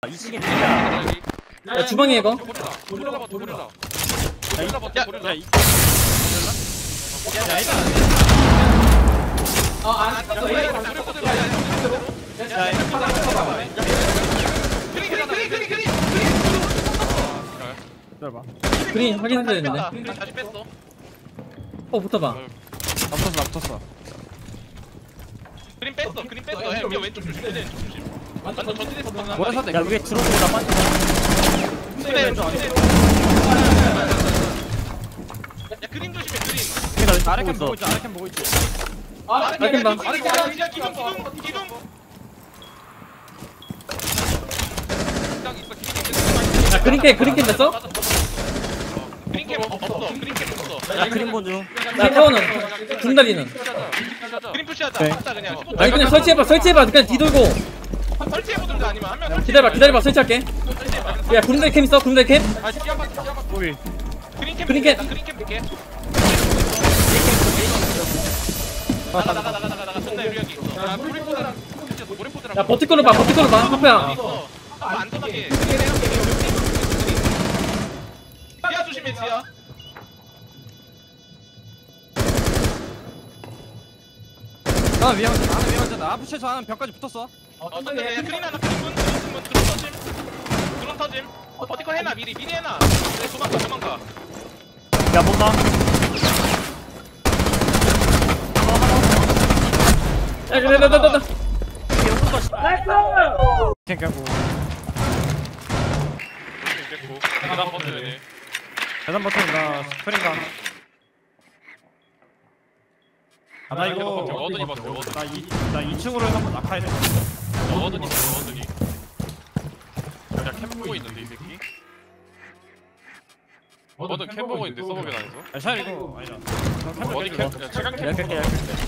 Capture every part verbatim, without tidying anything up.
이 층에 있다. 야 주방에 이거. 도보려봐 도보려봐. 도보려봐 도보려봐. 야, 어안 떴어. 얘 그린 그린 그린 그린 그린 기다려봐. 그린 확인해야 되는데. 다시 뺐어. 어 붙어봐. 나 붙었어, 나 붙었어. 그린 뺐어 그린 뺐어. 야 왼쪽 왼쪽 조심. 왼쪽 조심. 완전 전진했어. 뭐야, 야, 위에 들어오고 나 빠져. 근데 왼쪽 아니야. 야 그린 조심해 그린. 나 왼쪽 아래 캠 보고 있어, 아래 캠 보고 있지. 아 이렇게 봐. 기둥 기둥 기둥 기둥. 딱 있어 기둥. 야 그린 캠 그린 캠 됐어? 그린캡 없어. 그린캡 없어. 야, 그림 보는 중. 야 태원은 중다리는. 그린 푸시하자. 네. 하자 그냥. 아니 그냥 설치해봐 설치해봐 그냥 뒤돌고. 설치해보든가 아니면 한 명 설치. 기다려봐 기다려봐 설치할게. 야 구름다리 캠 있어 구름다리 캠? 아 시간 밖에 시간 밖에. 거기. 그린캡 그린캡. 그린캡 볼게. 나가 나가 나가 나가 나가. 존나 유리하게 있어. 야 브리포드랑 브리포드랑. 야 버티컬로 봐 버티컬로 봐 하프야. 있어. 아빠 안전하게. 지하 조심해 지하. 나 위험하다, 나는 위험하다. 아프시에서 하는 벽까지 붙었어. 어 근데 그린 하나 그린 분 그린 분 드론 터짐. 드론 터짐. 버티컬 해놔 미리 미리 해놔. 그래 도망가 도망가. 야, 뭔가. 야 그래 나나나. 캠 깨고. 됐고. 계단 버텨야 돼. 계단 버튼 나 스프링가. 아, 나 이거 워든이 버텨 워든. 나 이, 나 이 층으로 한번 낙하해야 돼. 워든이 버텨 워든이. 야 캠 보고 있는데 이 새끼. 워든 캠 보고 있는데 서버 계단에서. 야, 샤 이거 아니다. 어디 캠? 야 최강 캠. 야, 깰게, 야, 깰게.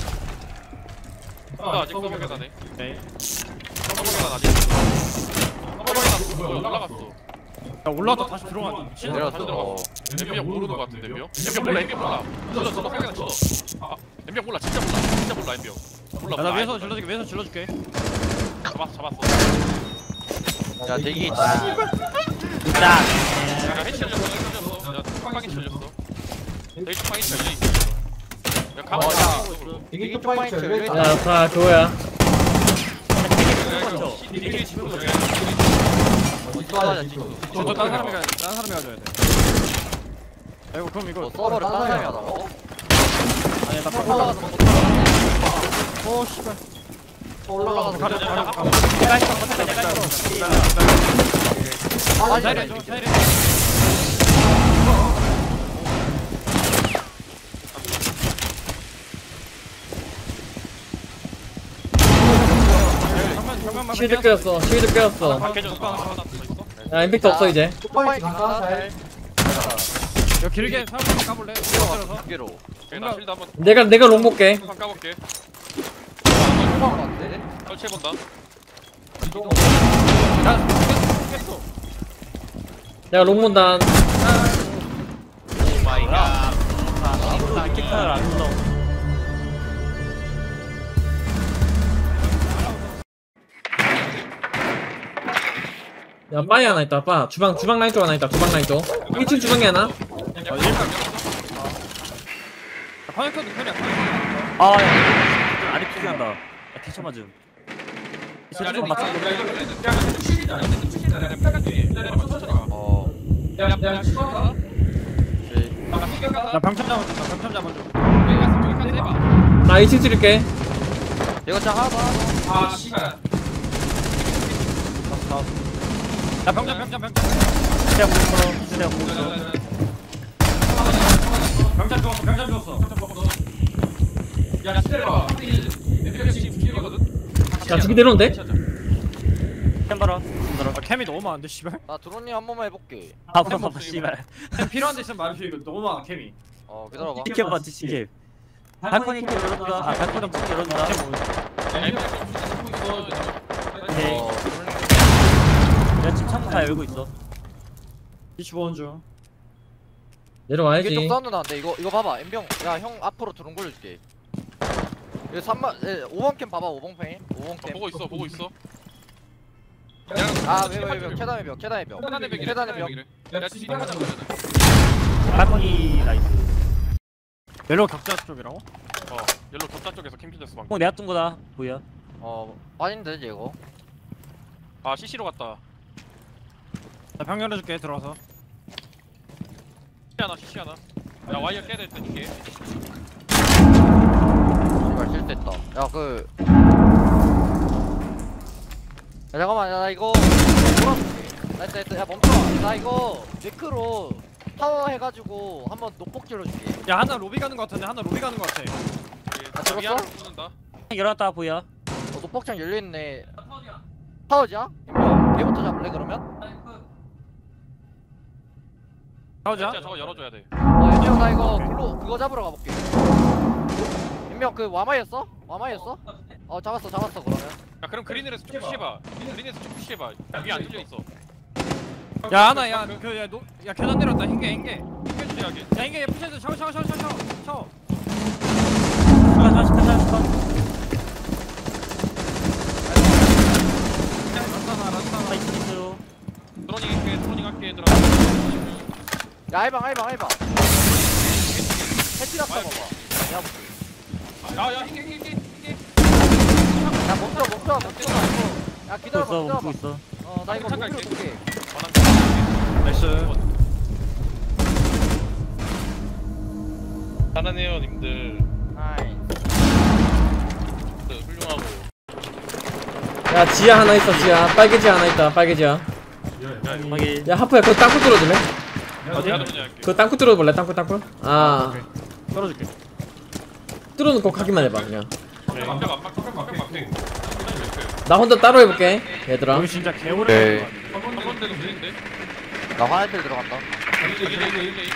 나 아직 서버 계단에. 네. 서버 계단 아직. 서버 계단 뭐야 올라갔어. 야, 올라왔다 다시 들어가. 내려갔어. 들어갔어. 엠비야 모르는 거 같은데 엠비야? 엠비야 몰라 엠비야 몰라. 쳐줘 쳐줘 서버 계단 쳐줘. 아 엠비야 몰라 진짜 몰라 진짜 몰라 엠비야. 몰라. 야, 나 몰라. 위에서 질러줄게, 위에서 질러줄게. 잡았어 잡았어. 야 대기 야 해치 열렸어 해치 열렸어. 야 tuk방이 열렸어. 대기 tuk방이 열려 있어. 야 가만 어, 야. 있어. 대기 쪽방이 열려있다. 야다 좋아야. 니들이 지금 저기 뒷도하자 뒷도 저거 다른 사람이 가, 다른 사람이 가져야 돼. 야, 이거 그럼 이거. 뭐 서버를 다른 사람이 하다고? 아니, 나 또 올라가서 못 오, 씨발. 또 올라가서 가려, 못 가려, 올라가. 가려. 내가 있어, 버텨, 내가 있어. 아 자이래 이래 줘, 자이래. 정면, 정면만 쉴드 껴였어 쉴드 껴였어. 밖에 좀 tuk방 하나 더 있어. 야 임팩트 없어 이제. 쪽방이 간다 잘. 야, 길게 사람만 까볼래? 들어서. 두 개로. 오케이 나 실드 한번 내가 내가 롱 볼게. tuk방 까볼게. 쪽방 같은데? 설치해본다. 깼어. 내가 롱 본다. 오 마이 갓. 나 이렇게 칼을 안 눌러. 야 바에 하나 있다 바. 주방 주방 라인 쪽 하나 있다 주방 라인 쪽. 일 층 주방에 하나. 야 일방 커넥터도 그냥. 아, 야, 아리 투기한다. 야, 대처 맞음. 야, 좀 맞춰. 어. 야, 야, 야, 시끄러워. 오케이. 나 병참 잡아줘, 나 병참 잡아줘. 나 이 층 찌를게. 이거 자 하나 더 하나 더. 아 씨발 야, 병참, 병참, 병참. 시작 공부터, 시작 공부터. 병참 죽었어, 병참 죽었어. 야, 기다려봐. 엠비가 지금 길거든. 야 죽이 내려온대? 캠 봐라, 캠 봐라. 아, 캠이 너무 많은데, 씨발. 나 드론님 한 번만 해볼게. 아, 봐봐, 봐봐, 씨발. 캠 필요한 데 있으면 말해줘. 이거 너무 많아, 캠이. 어 기다려봐. 티켓 봐, 티켓. 발코니 캠 열어준다. 아, 발코니 캠 열어준다. 엠비가 지금 있어. 오케이. 어. 야, 지금 창문 다 열고 있어. 이십오 원 중. 내려와야지. 이게 쪽 사운드 나는데 이거 이거 봐봐. 엠병. 야 형 앞으로 드론 걸려줄게. 이거 삼 번 오 번 캠 봐봐. 오 번 캠. 오 번 어, 캠. 보고 있어, 보고 있어. 아왜왜 왜 계단의 벽 계단의 벽 계단의 벽이래. 계단의 벽 야 지금 하자 그러면. 발코니 나이스. 옐로우 격자 쪽이라고? 어 옐로 격자 쪽에서 캠핑됐어 방금. 형 내가 뜬 거다. 보여. 어 빠진데 이거 아 씨씨로 갔다. 나 병 열어줄게 들어와서. 씨씨 하나 씨씨 하나. 야 와이어 깨야 될때 이게. 씨발 실수했다 야그 야 잠깐만 야, 나 이거 돌아볼게 나 일단 일단 야 멈춰 나 이거 네크로 타워 해가지고 한번 녹복 질러줄게 야 하나 로비 가는 거 같은데 하나 로비 가는 거 같아. 아, 들었어? 위아래 붙는다. 열었다 보여. 어 녹복창 열려있네 타워지야? 걔부터 잡을래 그러면? 나오자. 진짜 저거 열어줘야 돼. 어 윤정 나 이거 글로 그거 잡으러 가볼게 윤명 그 와마이였어? 와마이였어? 어 잡았어 잡았어 그러면 야 그럼 그린에서 쭉 푸시해봐. 그린에서 쭉 푸시해봐. 위에 안 뚫려 있어. 야 하나 야그야야 계단 내렸다 흰게 흰게. ಹಿಂ게 주시하게. 야 흰게 푸시해서 샤워 샤워 샤워 샤워 샤워 샤워. 잠깐 잠깐 잠깐 잠깐. 란타나 란타나. 나이스 있어요. 드로닝 할게 드로닝 할게 얘들아. 야 알방 알방 알방 해치났다 봐봐 야야 흰게 흰게 흰게. 야 멈춰 멈춰 멈춰 야 먹고 기다려봐 있어 먹고 기다려봐 있어. 어나 이거 잠깐 목표로 갈게. 볼게 나이스. 잘하네요 님들. 아이 훌륭하고. 야 지하 하나 있어 지하 빨개 지하 하나 있다 빨개 지하. 확인. 야 하프야 그거 땅굴 뚫어줄래? 어디 하는 거냐 할게. 그거 땅굴 뚫어볼래 땅굴 땅굴? 아 떨어줄게. 뚫어놓고 가기만 해봐 그냥. 벽 안 막, 벽 막, 벽 막. 나 혼자 따로 해볼게 얘들아. 여기 진짜 개오래. 한 번째도 들린데? 나 화장실 들어간다 이게 이게 이게 이게.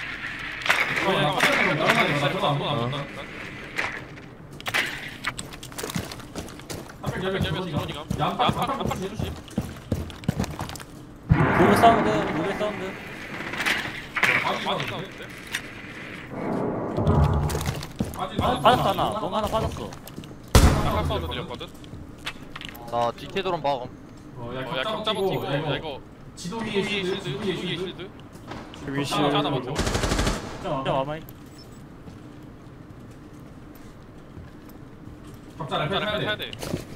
노래 사운드 노래 사운드. 빠졌다 하나. 넌 하나 빠졌어. 나 디케 드론 봐 야 격자 버티고 야 이거 지도 위에 실드 지도 위에 실드 여기 시. 하나 하나 맞춰. 야 와마이. 격자를 펴야 돼.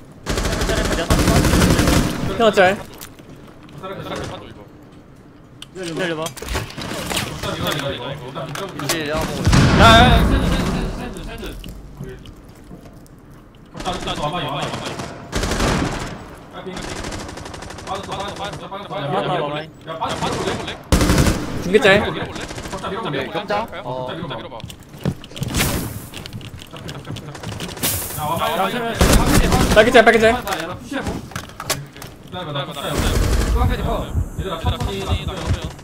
형아 짤. 격자를 펴줘 이거. 기다려봐. 이제 내가 보고 야야야. 격자 와봐 와봐 와봐. 빠졌어 빠졌어 빠졌어 빠졌어 빠졌어, 와마이. 야 빠졌어 빠졌어 내볼래? 중계 짤. 밀어볼래? 격자 밀어봐 네, 격자? 어. 격자 밀어봐. 빨개 짤 빨개 짤. 기다려봐 나 격자 얘들아 천천히 나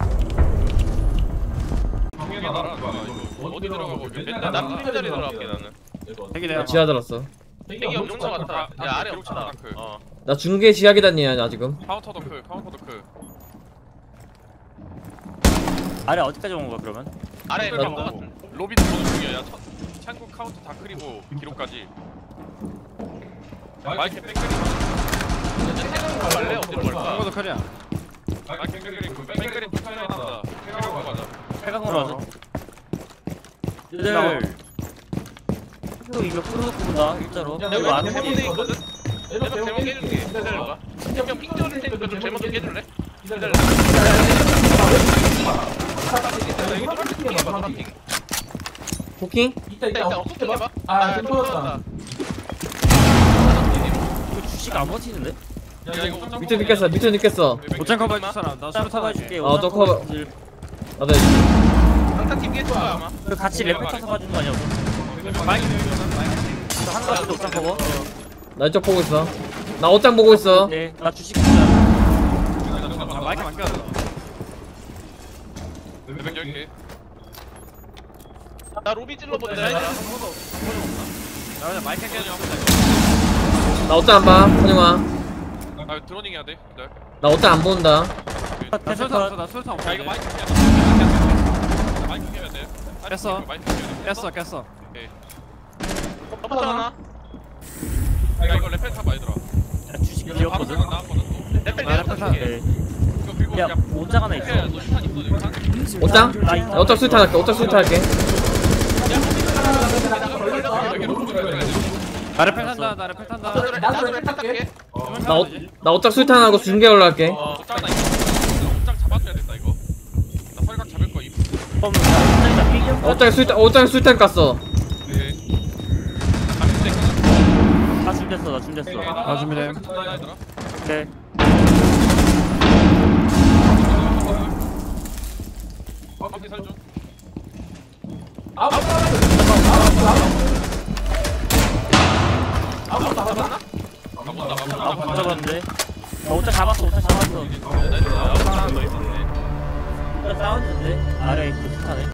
그러면 병에 날아 이거 어디 들어가고 맨날 나 핀자리 들어갈게 나는. 되게 나 내가. 지하 들었어. 이게 엄청 같다. 야 아래 없잖아. 어. 나 중계 지하 계단이야 나 지금. 카운터 더크 카운터 더크. 아래 어디까지 온 거야 그러면? 아래 나- 거 같은. 로비도 보는 중이야. 야 천- 창구 카운터 다 그리고 기록까지. 마이크 백그리. 갈래 어디로 갈까? 이거도 커리야. 마이크 백그리 백그리 투타임 한다. 백그리 가자. 해강으로 하자. 얘들. 또 이거 풀어놓고 본다 일자로. 이거 안 제목에 오니. 있거든. 제목 제목 깨줄게. 기다려봐. 그냥 핑 찍어줄 테니까 좀 제목 좀 깨줄래? 기다려. 포킹? 이따 이따 어떻게 해봐? 아 좀 떨어졌다. 이거 주식 안 버티는데? 야 이거 밑에 느꼈어 밑에 느꼈어. 옷장 커버 해줄 사람. 나 따로 수류탄 할게. 타봐줄게. 어, 저 커버. 나도 해줄게. 강타팀 깨줄 거야 아마. 그 같이 랩 타서 봐주는 거 아니야? 마이크 여기는 마이크. 한 가지도 옷장 커버. 나 이쪽 보고 있어. 나 옷장 보고 있어. 네, 나 주식 진짜. 아 마이크 맡겨야 돼. 몇백 열개. 나 로비 찔러보자. 나 그냥 마이크 깨줘. 나 옷장 안 봐. 선영아. 아 드로닝 해야 돼. 기다려. 나 옷장 안 본다. 나 수류탄 없어. 나 수류탄 없어. 야 이거 마이크 해야 돼. 마이크 해야 돼. 뺐어. 마이크 해야 돼. 깼어 깼어. 오케이. 덮었잖아. 야 이거 레펠 타봐 얘들아. 주식 비었거든. 나왔거든 또. 내가 팔탄. 네. 이거 그리고 야 야 옷장 하나 있어. 야, 너 유탄 있어 유탄? 옷장? 나 있어. 나 옷장 수류탄 할게 옷장 수류탄 할게 여기 로프 들어가야 돼. 나를 팔 탄다. 나를 팔 탄다. 나도 랩 탈게. 나, 옷, 나 옷장 수류탄하고 중계 올라갈게 어, 옷장 하나 있어. 옷장 잡아줘야 된다 이거. 나 설각 잡을 거 임. 그럼 옷장에다 삐겨. 옷장에 수류탄 옷장에 수류탄 깠어 네. 가면 돼. 나 준비됐어 나 준비됐어. 아, 준비됨. 얘들아. 오케이. 커피 살줘. 아웃. 아웃. 아웃. 아웃. 아웃. 가본다 가본다. 아 못 잡았는데. 나 옷장 잡았어 옷장 잡았어. 나이스. 아웃 하나 더 있었네. 옷장 싸웠는데 아래 그 스타네.